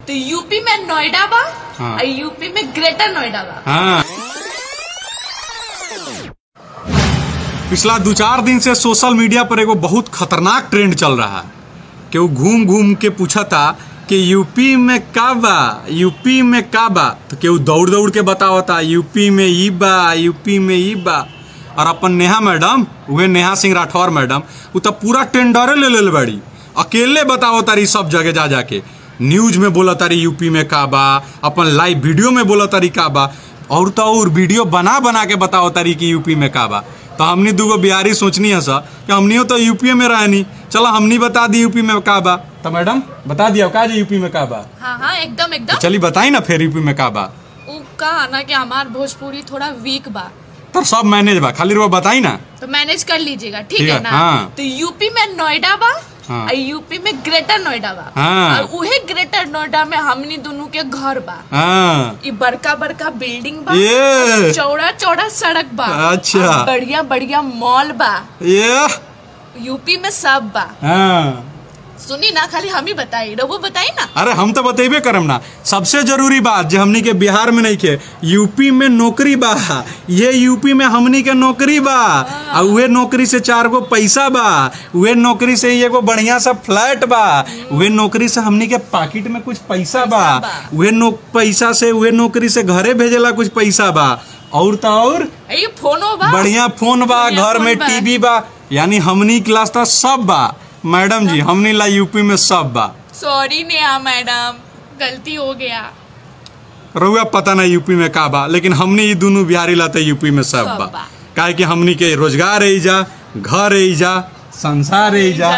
तो यूपी में नोएडा बा हाँ। और यूपी में ग्रेटर नोएडा बा। हाँ। पिछला 2-4 दिन से सोशल मीडिया पर एगो बहुत खतरनाक ट्रेंड चल रहा है कि वो घूम घूम के पूछा था कि यूपी में का बा, यूपी में का बा, तो केहू दौड़ दौड़ के बतावता यूपी में ई बा, यूपी में ई बा। और अपन नेहा मैडम, वह नेहा सिंह राठौर मैडम, वो तो पूरा टेंडरे ले ले बड़ी, अकेले बताओ तारी सब जगह जा जाके, न्यूज में बोला तारी यूपी में का बा, अपन लाइव वीडियो में बोला तारी का बा, और तो और वीडियो बना बना के बताओ तारी कि यूपी में का बा। तो हमनी दूगो बिहारी सोचनी है सा कि हमनी तो यूपी में रहनी, चलो हमनी बता दी यूपी में का बा। तो मैडम बता दिया का जी यूपी में का बा? हाँ हाँ एकदम एकदम। तो चली बताई ना फिर यूपी में का बा। वो कहा ना कि हमार भोजपुरी थोड़ा वीक बा, तो सब मैनेज बा, खाली वो बताई ना, तो मैनेज कर लीजिएगा, ठीक है ना? हाँ। तो यूपी में नोएडा बा, हाँ। और यूपी में ग्रेटर नोएडा बा, हाँ। और उहे ग्रेटर नोएडा में हमनी दोनों के घर बा। हाँ। ये बड़का बड़का बिल्डिंग बा, ये चौड़ा चौड़ा सड़क बा, अच्छा, और बढ़िया बढ़िया मॉल बा, ये यूपी में सब बा। हाँ। सुनी ना, खाली हम ही बताई, रघु बताई ना। अरे हम तो बतेबे करम ना। सबसे जरूरी बात जो हमनी के बिहार में नहीं के, यूपी में नौकरी बा, ये यूपी में हमनी के नौकरी बा, और वे नौकरी से 4 गो पैसा बा, वे नौकरी से एगो बढ़िया सा फ्लैट बा, वे नौकरी से हमनी के पॉकेट में कुछ पैसा बा, वे पैसा से वे नौकरी से घरे भेजेला कुछ पैसा बा, और तो और ये फोनो बा, बढ़िया फोन बा, घर में टीवी बा, यानी हमनी क्लास था सब बा। मैडम जी हमनी ला यूपी में सब बा। सॉरी नेहा मैडम, गलती हो गया। रउआ पता ना यूपी में का बा, लेकिन हमनी ये दोनों बिहारी लाते यूपी में सब बा। काहे कि हमनी के रोजगार रही जा, घर रही जा, संसार रही जा,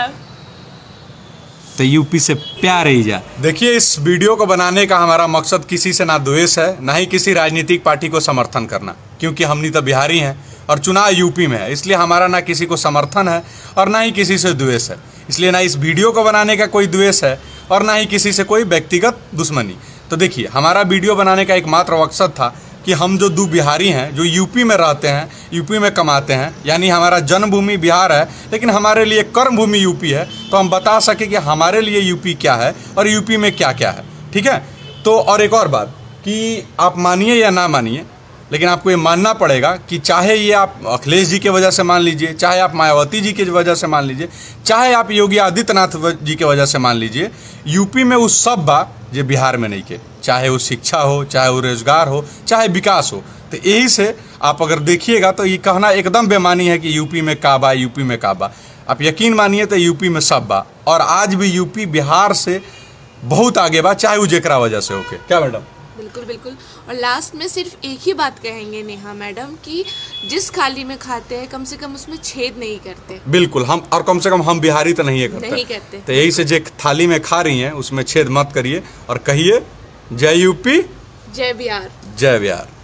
तो यूपी से प्यार रही जा। देखिए, इस वीडियो को बनाने का हमारा मकसद किसी से ना द्वेष है, ना ही किसी राजनीतिक पार्टी को समर्थन करना, क्योंकि हमनी तो बिहारी हैं और चुनाव यूपी में है, इसलिए हमारा ना किसी को समर्थन है और ना ही किसी से द्वेष है। इसलिए ना इस वीडियो को बनाने का कोई द्वेष है और ना ही किसी से कोई व्यक्तिगत दुश्मनी। तो देखिए, हमारा वीडियो बनाने का एकमात्र मकसद था कि हम जो 2 बिहारी हैं जो यूपी में रहते हैं, यूपी में कमाते हैं, यानी हमारा जन्मभूमि बिहार है लेकिन हमारे लिए कर्म भूमि यूपी है, तो हम बता सके कि हमारे लिए यूपी क्या है और यूपी में क्या क्या है। ठीक है। तो और एक और बात कि आप मानिए या ना मानिए, लेकिन आपको ये मानना पड़ेगा कि चाहे ये आप अखिलेश जी के वजह से मान लीजिए, चाहे आप मायावती जी की वजह से मान लीजिए, चाहे आप योगी आदित्यनाथ जी के वजह से मान लीजिए, यूपी में वो सब बा जो बिहार में नहीं के, चाहे वो शिक्षा हो, चाहे वो रोजगार हो, चाहे विकास हो। तो यही से आप अगर देखिएगा तो ये कहना एकदम बेमानी है कि यूपी में का बा, यूपी में का बा। आप यकीन मानिए तो यूपी में सब बा, और आज भी यूपी बिहार से बहुत आगे बा, चाहे वो जेकरा वजह से होके। क्या मैडम? बिल्कुल बिल्कुल। और लास्ट में सिर्फ एक ही बात कहेंगे नेहा मैडम कि जिस थाली में खाते हैं कम से कम उसमें छेद नहीं करते। बिल्कुल, हम और कम से कम हम बिहारी तो नहीं करते। तो यही से जो थाली में खा रही हैं उसमें छेद मत करिए और कहिए जय यूपी, जय बिहार, जय बिहार।